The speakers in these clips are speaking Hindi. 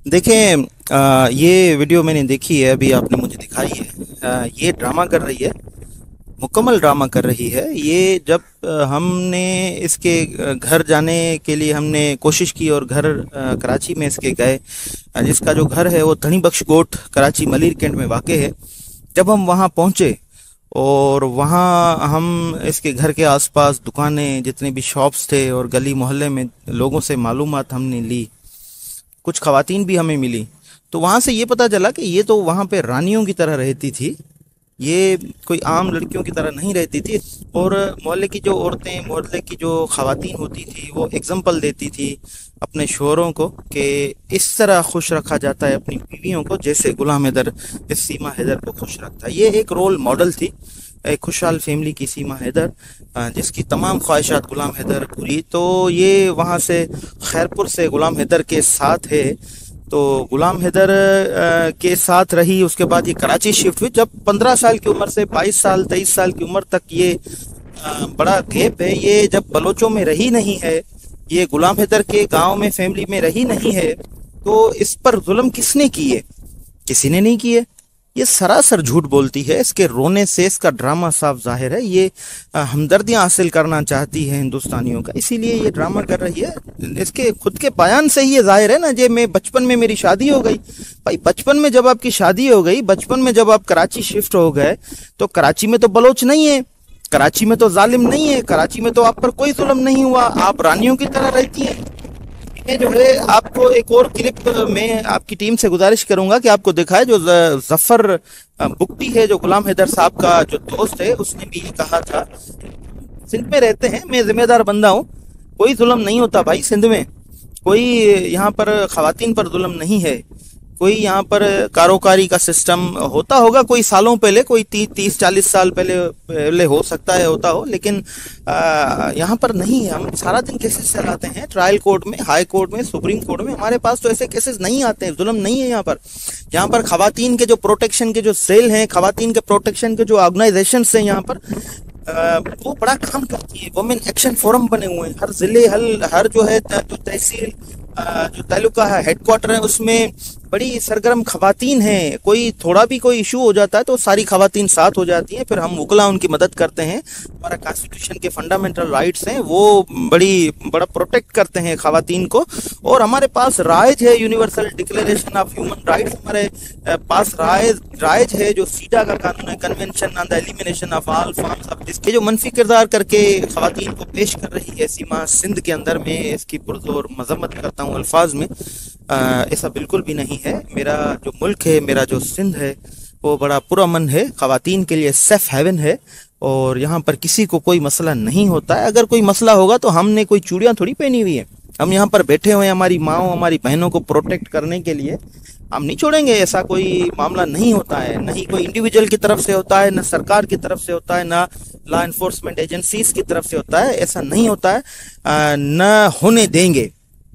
देखें, ये वीडियो मैंने देखी है, अभी आपने मुझे दिखाई है। ये ड्रामा कर रही है, मुकम्मल ड्रामा कर रही है। ये जब हमने इसके घर जाने के लिए हमने कोशिश की और घर कराची में इसके गए। जिसका जो घर है वो धनी बख्श गोट कराची मलिर कैंट में वाक़ है। जब हम वहाँ पहुँचे और वहाँ हम इसके घर के आसपास दुकानें, जितने भी शॉप्स थे और गली मोहल्ले में लोगों से मालूमात हमने ली, कुछ खवातीन भी हमें मिली। तो वहाँ से ये पता चला कि ये तो वहाँ पे रानियों की तरह रहती थी, ये कोई आम लड़कियों की तरह नहीं रहती थी। और मोहल्ले की जो औरतें, मोहल्ले की जो खवातीन होती थी, वो एग्जाम्पल देती थी अपने शोहरों को कि इस तरह खुश रखा जाता है अपनी बीवियों को, जैसे गुलाम हैदर इस सीमा हैदर को खुश रखता है। ये एक रोल मॉडल थी, एक खुशहाल फैमिली की सीमा हैदर, जिसकी तमाम ख्वाहिशात गुलाम हैदर पूरी। तो ये वहाँ से खैरपुर से गुलाम हैदर के साथ है। तो गुलाम हैदर के साथ रही, उसके बाद ये कराची शिफ्ट हुई। जब 15 साल की उम्र से 22 साल 23 साल की उम्र तक ये बड़ा गैप है। ये जब बलोचों में रही नहीं है, ये गुलाम हैदर के गांव में फैमिली में रही नहीं है, तो इस पर जुल्म किसने किए? किसी ने नहीं किए। ये सरासर झूठ बोलती है। इसके रोने से इसका ड्रामा साफ जाहिर है। ये हमदर्दियां हासिल करना चाहती है हिंदुस्तानियों का, इसीलिए ये ड्रामा कर रही है। इसके खुद के बयान से ही ये जाहिर है ना, जे मैं बचपन में मेरी शादी हो गई। भाई, बचपन में जब आपकी शादी हो गई, बचपन में जब आप कराची शिफ्ट हो गए, तो कराची में तो बलोच नहीं है, कराची में तो जालिम नहीं है, कराची में तो आप पर कोई जुल्म नहीं हुआ, आप रानियों की तरह रहती हैं। ये जो है, आपको एक और क्लिप मैं आपकी टीम से गुजारिश करूंगा कि आपको दिखाए। जो जफर बुकटी है, जो गुलाम हैदर साहब का जो दोस्त है, उसने भी ये कहा था। सिंध में रहते हैं, मैं जिम्मेदार बंदा हूँ, कोई जुल्म नहीं होता भाई सिंध में। कोई यहाँ पर खवातीन पर जुल्म नहीं है। कोई यहाँ पर कारोकारी का सिस्टम होता होगा कोई सालों पहले, कोई 30-40 साल पहले हो सकता है होता हो, लेकिन यहाँ पर नहीं है। हम सारा दिन केसेस चलाते हैं ट्रायल कोर्ट में, हाई कोर्ट में, सुप्रीम कोर्ट में। हमारे पास तो ऐसे केसेस नहीं आते हैं, जुल्म नहीं है यहाँ पर। यहाँ पर खवातीन के जो प्रोटेक्शन के जो सेल हैं, खवातीन के प्रोटेक्शन के जो ऑर्गेनाइजेशन हैं यहाँ पर, वो बड़ा काम करती है। वुमेन एक्शन फोरम बने हुए हैं हर जिले, हर जो है जो तहसील, जो तालुका है, हेडक्वार्टर है, उसमें बड़ी सरगर्म खवातीन हैं। कोई थोड़ा भी कोई इशू हो जाता है तो सारी खवातीन साथ हो जाती हैं, फिर हम वकला उनकी मदद करते हैं। हमारा कॉन्स्टिट्यूशन के फंडामेंटल राइट्स हैं, वो बड़ा प्रोटेक्ट करते हैं खवातीन को। और हमारे पास राइज है universal declaration of human rights, हमारे पास राइज है जो सीडा का कानून है, convention on the elimination of all forms of discrimination. जो मनफी किरदार करके खवातीन को पेश कर रही है सीमा सिंध के अंदर, में इसकी पुरजोर मजम्मत करता हूँ अल्फाज में। ऐसा बिल्कुल भी नहीं है। मेरा जो मुल्क है, मेरा जो सिंध है, वो बड़ा पुरअमन है, खवातीन के लिए सेफ हेवन है, और यहाँ पर किसी को कोई मसला नहीं होता है। अगर कोई मसला होगा तो हमने कोई चूड़ियाँ थोड़ी पहनी हुई है, हम यहाँ पर बैठे हुए हैं हमारी माओ, हमारी बहनों को प्रोटेक्ट करने के लिए। हम नहीं छोड़ेंगे, ऐसा कोई मामला नहीं होता है। नहीं कोई इंडिविजुअल की तरफ से होता है, ना सरकार की तरफ से होता है, ना लॉ एनफोर्समेंट एजेंसीज की तरफ से होता है। ऐसा नहीं होता है, न होने देंगे,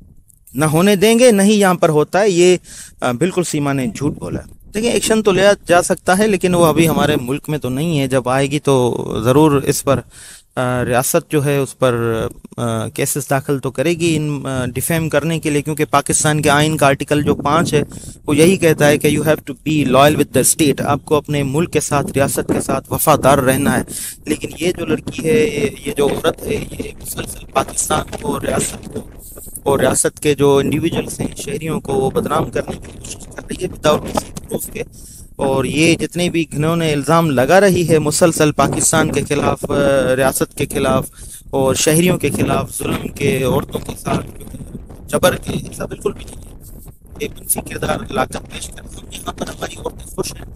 न होने देंगे, नहीं यहाँ पर होता है। ये बिल्कुल सीमा ने झूठ बोला। देखिए, एक्शन तो लिया जा सकता है, लेकिन वो अभी हमारे मुल्क में तो नहीं है। जब आएगी तो ज़रूर इस पर रियासत जो है उस पर केसेस दाखिल तो करेगी इन डिफेम करने के लिए, क्योंकि पाकिस्तान के आइन का आर्टिकल जो 5 है वो यही कहता है कि you have to be loyal with the state. आपको अपने मुल्क के साथ, रियासत के साथ वफादार रहना है। लेकिन ये जो लड़की है, ये जो औरत है, ये मुसलसल पाकिस्तान को, रियासत को और रियासत के जो इंडिविजुअल्स हैं, शहरियों को, वो बदनाम करने की कोशिश कर रही है विदाउट किसी प्रूफ के। और ये जितने भी घिनौने इल्ज़ाम लगा रही है मुसलसल पाकिस्तान के खिलाफ, रियासत के खिलाफ और शहरियों के खिलाफ, जुल्म के, औरतों के साथ जबर के, ऐसा बिल्कुल भी नहीं है। एक मनफी किरदार लाकर पेश कर, हम यहाँ पर हमारी औरतें खुश हैं,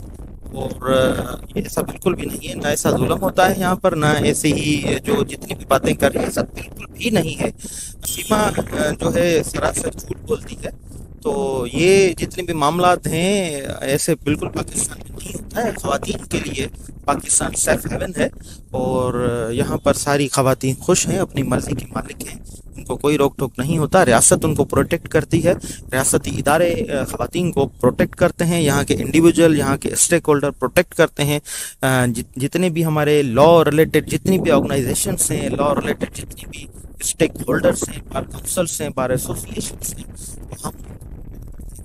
और ये ऐसा बिल्कुल भी नहीं है। ना ऐसा जुल्म होता है यहाँ पर, ना ऐसे ही जो जितनी भी बातें कर रही है, सब बिल्कुल भी नहीं है। सीमा जो है सरासर झूठ बोलती है। तो ये जितने भी मामलात हैं, ऐसे बिल्कुल पाकिस्तान में नहीं होता है। खवातीन के लिए पाकिस्तान सेफ हेवन है, और यहाँ पर सारी खवातीन खुश हैं, अपनी मर्जी की मालिक हैं, उनको कोई रोक टोक नहीं होता। रियासत उनको प्रोटेक्ट करती है, रियासती इदारे खवातीन को प्रोटेक्ट करते हैं, यहाँ के इंडिविजुअल, यहाँ के स्टेक होल्डर प्रोटेक्ट करते हैं। जितने भी हमारे लॉ रिलेटेड जितनी भी ऑर्गेनाइजेशंस हैं, लॉ रिलेटेड जितनी भी स्टेक होल्डर्स हैं, बार काउंसिल्स हैं, बार एसोसिएशंस हैं, हम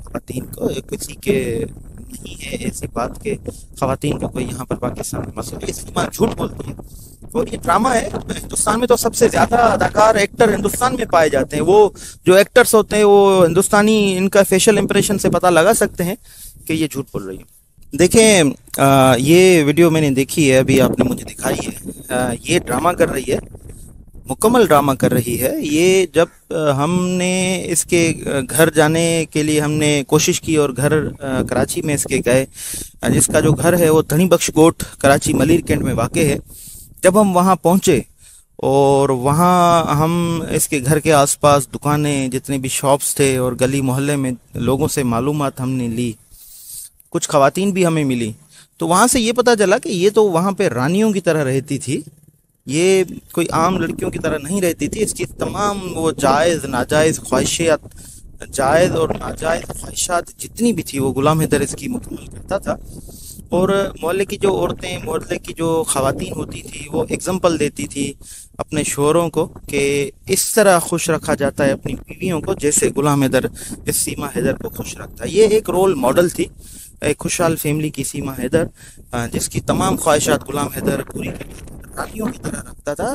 खवातीन को किसी के नहीं है ऐसी बात के खवातीन को कोई यहाँ पर पाकिस्तान में मसला है, इसकी बात झूठ बोलती है। और ये ड्रामा है। हिंदुस्तान में तो सबसे ज्यादा अदाकार एक्टर हिंदुस्तान में पाए जाते हैं। वो जो एक्टर्स होते हैं वो हिंदुस्तानी, इनका फेशियल इंप्रेशन से पता लगा सकते हैं कि ये झूठ बोल रही है। देखें, ये वीडियो मैंने देखी है, अभी आपने मुझे दिखाई है। ये ड्रामा कर रही है, मुकम्मल ड्रामा कर रही है। ये जब हमने इसके घर जाने के लिए हमने कोशिश की और घर कराची में इसके गए, जिसका जो घर है वो धनी बख्श गोट कराची मलिर कैंट में वाक़ है। जब हम वहाँ पहुँचे और वहाँ हम इसके घर के आसपास दुकानें, जितने भी शॉप्स थे और गली मोहल्ले में लोगों से मालूमात हमने ली, कुछ खवातीन भी हमें मिली, तो वहाँ से ये पता चला कि ये तो वहाँ पे रानियों की तरह रहती थी। ये कोई आम लड़कियों की तरह नहीं रहती थी। इसकी तमाम वो जायज़ नाजायज़ ख्वाहिशात, जायज़ और नाजायज़ ख्वाहिशात जितनी भी थी वो गुलाम हैदर इसकी मुकम्मल करता था। और मोहल्ले की जो औरतें, मोहल्ले की जो खवातीन होती थी, वो एग्जाम्पल देती थी अपने शोहरों को कि इस तरह खुश रखा जाता है अपनी बीवियों को जैसे गुलाम हैदर इस सीमा हैदर को खुश रखता है। ये एक रोल मॉडल थी, एक खुशहाल फैमिली की सीमा हैदर, जिसकी तमाम ख्वाहिशात गुलाम हैदर पूरी रानियों की तरह रखता था।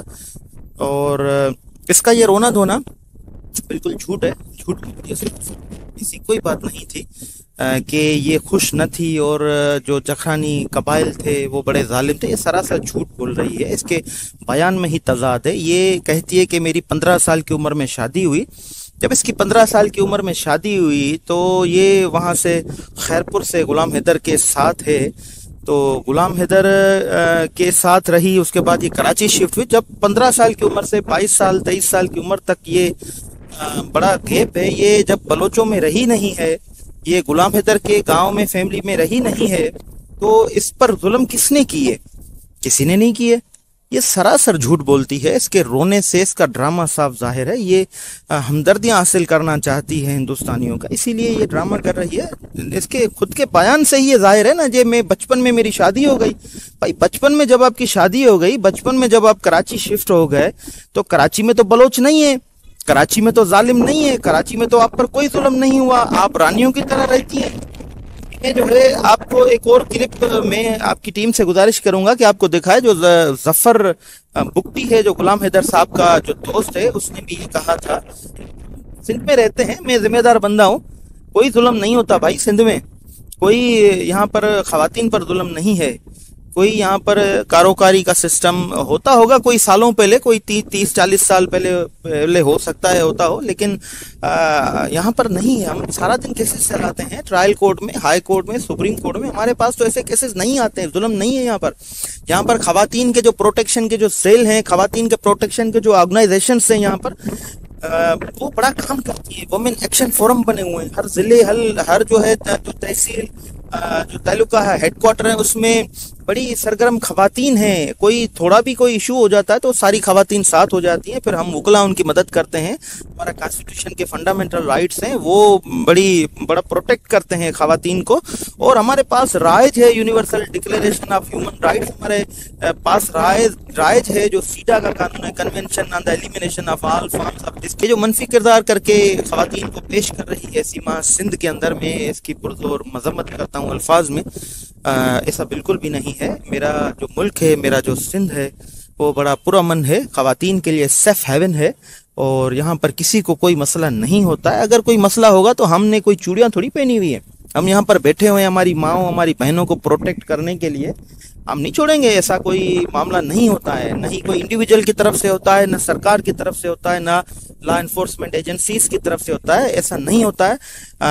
और इसका ये रोना धोना बिल्कुल झूठ है, झूठ की ऐसी कोई बात नहीं थी कि ये खुश न थी और जो जखरानी कबाइल थे वो बड़े जालिम थे। ये सरासर झूठ बोल रही है, इसके बयान में ही तजाद है। ये कहती है कि मेरी 15 साल की उम्र में शादी हुई। जब इसकी 15 साल की उम्र में शादी हुई तो ये वहाँ से खैरपुर से गुलाम हैदर के साथ है, तो गुलाम हैदर के साथ रही। उसके बाद ये कराची शिफ्ट हुई। जब 15 साल की उम्र से 22 साल 23 साल की उम्र तक ये बड़ा गैप है। ये जब बलोचों में रही नहीं है, ये गुलाम हैदर के गांव में फैमिली में रही नहीं है, तो इस पर जुल्म किसने किए? किसी ने नहीं किए। ये सरासर झूठ बोलती है। इसके रोने से इसका ड्रामा साफ जाहिर है। ये हमदर्दियां हासिल करना चाहती है हिंदुस्तानियों का, इसीलिए ये ड्रामा कर रही है। इसके खुद के बयान से ही ये जाहिर है ना। जे मैं बचपन में मेरी शादी हो गई, भाई बचपन में जब आपकी शादी हो गई, बचपन में जब आप कराची शिफ्ट हो गए, तो कराची में तो बलोच नहीं है, कराची में तो जालिम नहीं है, कराची में तो आप पर कोई जुल्म नहीं हुआ, आप रानियों की तरह रहती हैं। ये जो है, आपको एक और क्लिप में आपकी टीम से गुजारिश करूंगा कि आपको दिखाए। जो जफर बुक्टी है, जो गुलाम हैदर साहब का जो दोस्त है, उसने भी ये कहा था। सिंध में रहते हैं, मैं जिम्मेदार बंदा हूँ, कोई जुल्म नहीं होता भाई सिंध में। कोई यहाँ पर खवातीन पर जुल्म नहीं है। कोई यहाँ पर कारोकारी का सिस्टम होता होगा कोई सालों पहले, कोई 30-40 साल पहले हो सकता है होता हो, लेकिन यहाँ पर नहीं है। हम सारा दिन केसेस चलाते हैं ट्रायल कोर्ट में, हाई कोर्ट में, सुप्रीम कोर्ट में। हमारे पास तो ऐसे केसेस नहीं आते हैं, जुल्म नहीं है यहाँ पर। यहाँ पर खवातीन के जो प्रोटेक्शन के जो सेल हैं, खवातीन के प्रोटेक्शन के जो ऑर्गेनाइजेशन हैं यहाँ पर, वो बड़ा काम करती है। वुमेन एक्शन फोरम बने हुए हैं हर जिले, हर जो है जो तहसील, जो तालुका है, हेडक्वार्टर है, उसमें बड़ी सरगर्म खवातीन हैं। कोई थोड़ा भी कोई इशू हो जाता है तो सारी खवातीन साथ हो जाती हैं, फिर हम वकला उनकी मदद करते हैं। हमारा कॉन्स्टिट्यूशन के फंडामेंटल राइट्स हैं, वो बड़ा प्रोटेक्ट करते हैं खवातीन को। और हमारे पास राइज है universal declaration of human rights, हमारे पास राइज है जो सीडा का कानून है, convention on the elimination of all forms of discrimination, जो मनफी किरदार करके खवातीन को पेश कर रही है सीमा सिंध के अंदर। में इसकी पुरजोर मजम्मत करता हूँ अल्फाज में, ऐसा बिल्कुल भी नहीं है। मेरा जो मुल्क है, मेरा जो सिंध है, वो बड़ा पुरअमन है, खवातीन के लिए सेफ हेवन है, और यहाँ पर किसी को कोई मसला नहीं होता है। अगर कोई मसला होगा तो हमने कोई चूड़ियाँ थोड़ी पहनी हुई है, हम यहाँ पर बैठे हुए हैं हमारी माँओं, हमारी बहनों को प्रोटेक्ट करने के लिए। हम नहीं छोड़ेंगे, ऐसा कोई मामला नहीं होता है। नहीं कोई इंडिविजुअल की तरफ से होता है, ना सरकार की तरफ से होता है, ना लॉ एनफोर्समेंट एजेंसीज की तरफ से होता है। ऐसा नहीं होता है,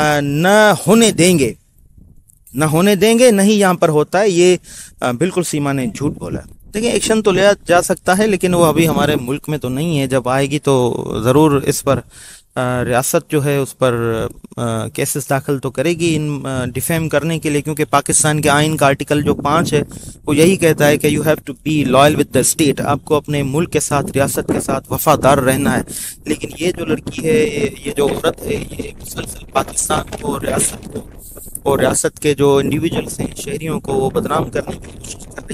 न होने देंगे, न होने देंगे, नहीं यहाँ पर होता है। ये बिल्कुल सीमा ने झूठ बोला। देखिए, एक्शन तो लिया जा सकता है, लेकिन वो अभी हमारे मुल्क में तो नहीं है। जब आएगी तो ज़रूर इस पर रियासत जो है उस पर केसेस दाखिल तो करेगी इन डिफेम करने के लिए, क्योंकि पाकिस्तान के आइन का आर्टिकल जो 5 है वो यही कहता है कि you have to be loyal with the state. आपको अपने मुल्क के साथ, रियासत के साथ वफादार रहना है। लेकिन ये जो लड़की है, ये जो औरत है, ये मुसलसल पाकिस्तान को, रियासत को और रियासत के जो इंडिविजुअल्स हैं, शहरियों को वो बदनाम करने की कोशिश कर रही है।